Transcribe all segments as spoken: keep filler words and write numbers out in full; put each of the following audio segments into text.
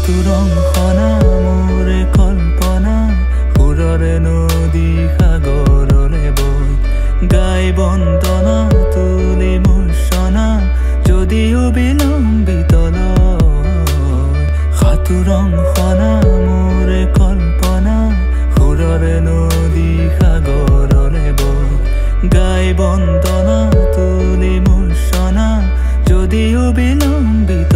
সাঁতোৰং খনা মোৰে কল্পনা সুৰৰে নদী সাগৰৰে বৈ গাই বন্দনা তুলি মূৰ্ছনা যদিও বিলম্বিত সাঁতোৰং খনা মোৰে কল্পনা সুৰৰে নদী সাগৰৰে বৈ গাই বন্দনা তুলি মূৰ্ছনা যদিও বিলম্বিত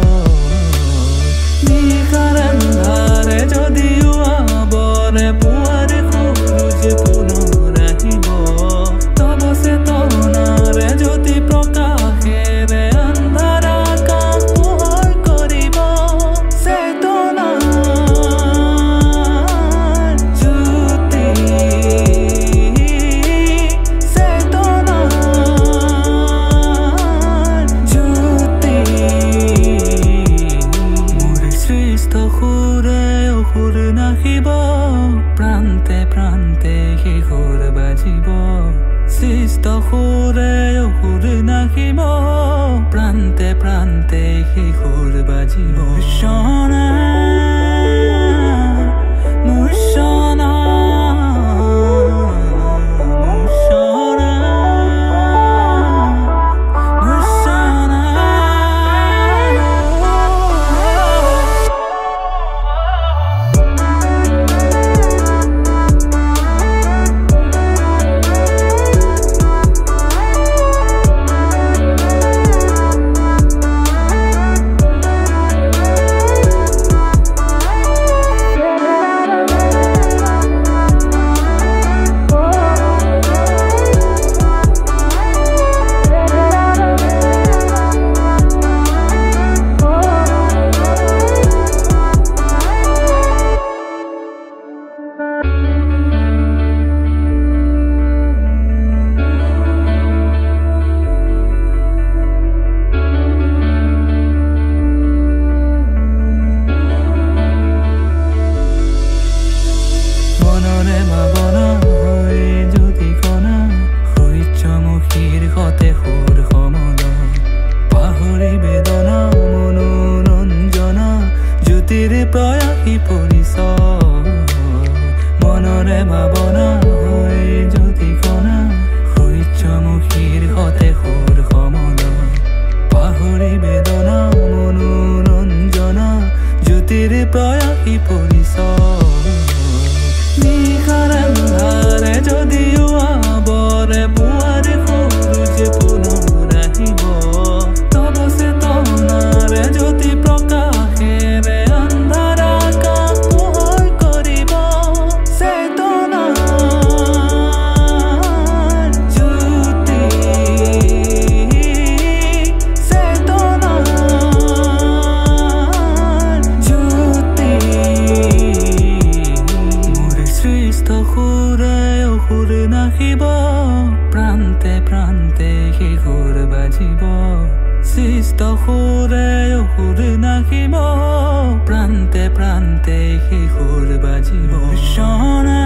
নিশাৰে যদিও আবৰে পুৱাৰে সূৰুজ পুনৰ আহিব তব চেতনাৰে জ্যোতি প্ৰকাশেৰে আন্ধাৰ আকাশ পোহৰ কৰিব চেতনাৰ জ্যোতি চেতনাৰ জ্যোতি মোৰ সৃষ্ট সুৰে অসুৰ নাহিব প্ৰান্তে প্ৰান্তে সেই সুৰ বাজিব সৃষ্ট সুৰে অসুৰ নাহিব প্ৰান্তে প্ৰান্তে সেই সুৰ বাজিব মূৰ্ছনা মূৰ্ছনা মূৰ্ছনা মূৰ্ছনা মনৰে ভাৱনা হৈ জ্যোতি কণা সূৰ্যমুখীৰ সতে সুৰ সমলয় পাহৰি বেদনা মনোৰঞ্জনা জ্যোতিৰ প্ৰয়াসী পৰিচয় মনৰে ভাৱনা হৈ জ্যোতি কণা সূৰ্যমুখীৰ সতে সুৰ সমলয় পাহৰি বেদনা মনোৰঞ্জনা জ্যোতিৰ প্ৰয়াসী পৰিচয় নিশাৰে যদিও আবৰে পুৱাৰে সূৰুজ পুনৰ আহিব তব চেতনাৰে জ্যোতি প্ৰকাশেৰে আন্ধাৰ আকাশ পোহৰ কৰিব চেতনাৰ জ্যোতি চেতনাৰ জ্যোতি সৃষ্ট সুৰে অসুৰ নাহিব প্ৰান্তে প্ৰান্তে সেই সুৰ বাজিব সৃষ্ট সুৰে অসুৰ নাহিব প্ৰান্তে প্ৰান্তে সেই সুৰ বাজিব মূৰ্ছনা